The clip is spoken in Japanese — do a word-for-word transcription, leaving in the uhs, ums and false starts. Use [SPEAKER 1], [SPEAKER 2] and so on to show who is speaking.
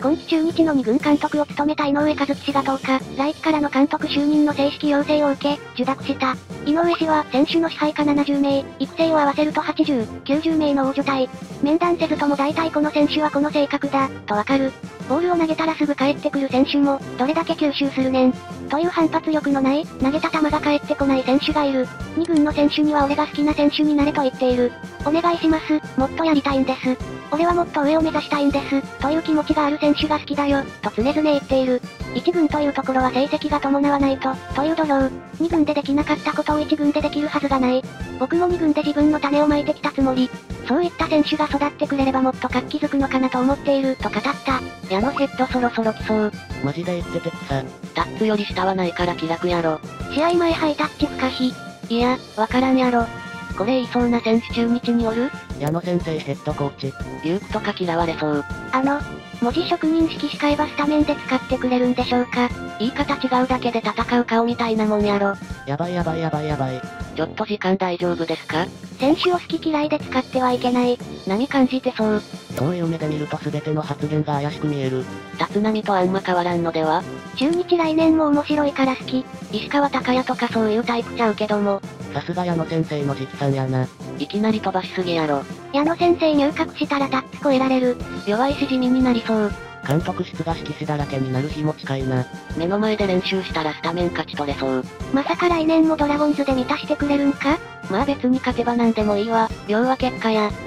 [SPEAKER 1] 今季中日のに軍監督を務めた井上和樹氏がとおか、来季からの監督就任の正式要請を受け、受諾した。井上氏は選手の支配下ななじゅうめい、育成を合わせるとはちじゅう、きゅうじゅうめいの大所帯。面談せずとも大体この選手はこの性格だ、とわかる。ボールを投げたらすぐ帰ってくる選手も、どれだけ吸収するねん。という反発力のない、投げた球が返ってこない選手がいる。に軍の選手には俺が好きな選手になれと言っている。お願いします、もっとやりたいんです。俺はもっと上を目指したいんです、という気持ちがある選手が好きだよ、と常々言っている。いち軍というところは成績が伴わないと、という土俵。に軍でできなかったことをいち軍でできるはずがない。僕もに軍で自分の種をまいてきたつもり。そういった選手が育ってくれればもっと活気づくのかなと思っている、と語った。
[SPEAKER 2] 矢野ヘッドそろそろ来そう。マジで言ってて草。タッツより下はないから気楽やろ。
[SPEAKER 1] 試合前ハイタッチ不可避。
[SPEAKER 2] いや、わからんやろ。これ言いそうな選手中日におる？矢野先生ヘッドコーチ。ユークとか嫌われそう。
[SPEAKER 1] あの、文字職人式使えばスタメンで使ってくれるんでしょうか？
[SPEAKER 2] 言い方違うだけで戦う顔みたいなもんやろ。やばいやばいやばいやばい。ちょっと時間大丈夫ですか？
[SPEAKER 1] 選手を好き嫌いで使ってはいけない。
[SPEAKER 2] 何感じてそう？遠い目で見ると全ての発言が怪しく見える。立浪とあんま変わらんのでは？
[SPEAKER 1] 中日来年も面白いから好き。
[SPEAKER 2] 石川昂弥とかそういうタイプちゃうけども。さすが矢野先生の実産やな。いきなり飛ばしすぎやろ。
[SPEAKER 1] 矢野先生入閣したらタッツ超えられる。
[SPEAKER 2] 弱いし地味になりそう。監督室が色紙だらけになる日も近いな。目の前で練習したらスタメン勝ち取れそう。
[SPEAKER 1] まさか来年もドラゴンズで満たしてくれるんか？
[SPEAKER 2] まあ別に勝てばなんでもいいわ。要は結果や。